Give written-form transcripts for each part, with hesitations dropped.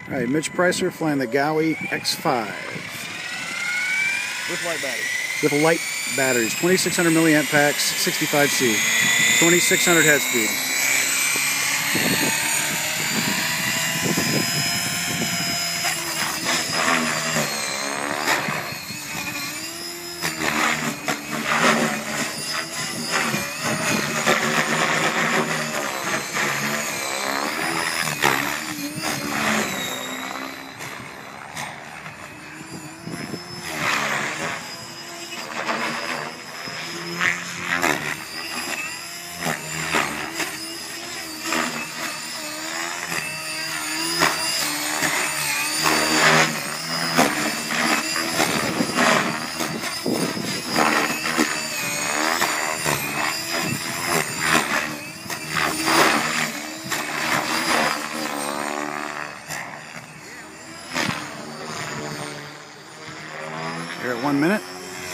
All right, Mitch Pricer flying the Gaui X5. With light batteries. With light batteries, 2600 milliamp packs, 65C, 2600 head speed. Here at 1 minute.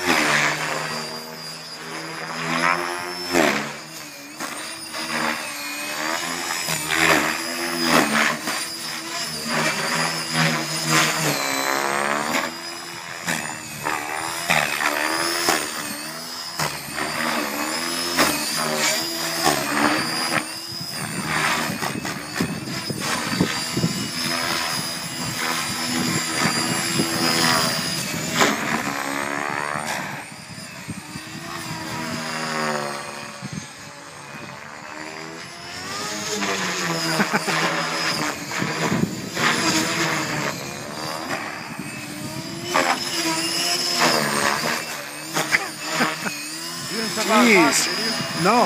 Jeez, no.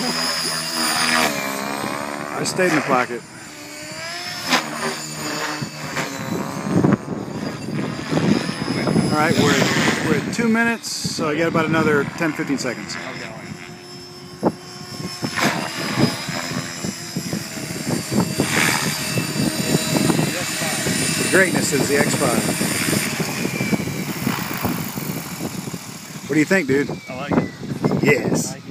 I stayed in the pocket. All right, we're at 2 minutes, so I got about another 10-15 seconds. Greatness is the X5. What do you think, dude? I like it. Yes.